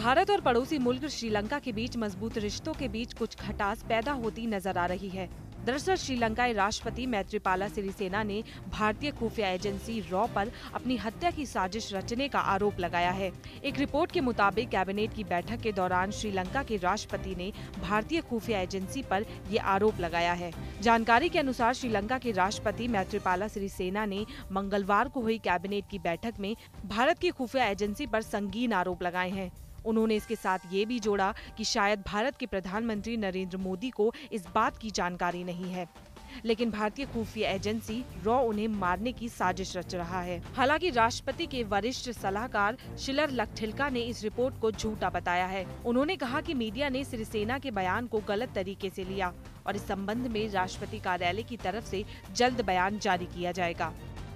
भारत और पड़ोसी मुल्क श्रीलंका के बीच मजबूत रिश्तों के बीच कुछ खटास पैदा होती नजर आ रही है। दरअसल श्रीलंकाई राष्ट्रपति मैत्रीपाला सिरिसेना ने भारतीय खुफिया एजेंसी रॉ पर अपनी हत्या की साजिश रचने का आरोप लगाया है। एक रिपोर्ट के मुताबिक कैबिनेट की बैठक के दौरान श्रीलंका के राष्ट्रपति ने भारतीय खुफिया एजेंसी पर ये आरोप लगाया है। जानकारी के अनुसार श्रीलंका के राष्ट्रपति मैत्रीपाला सिरिसेना ने मंगलवार को हुई कैबिनेट की बैठक में भारत की खुफिया एजेंसी पर संगीन आरोप लगाए हैं। उन्होंने इसके साथ ये भी जोड़ा कि शायद भारत के प्रधानमंत्री नरेंद्र मोदी को इस बात की जानकारी नहीं है, लेकिन भारतीय खुफिया एजेंसी रॉ उन्हें मारने की साजिश रच रहा है। हालांकि राष्ट्रपति के वरिष्ठ सलाहकार शिलर लखठिल्का ने इस रिपोर्ट को झूठा बताया है। उन्होंने कहा कि मीडिया ने सिरिसेना के बयान को गलत तरीके से लिया और इस संबंध में राष्ट्रपति कार्यालय की तरफ से जल्द बयान जारी किया जाएगा।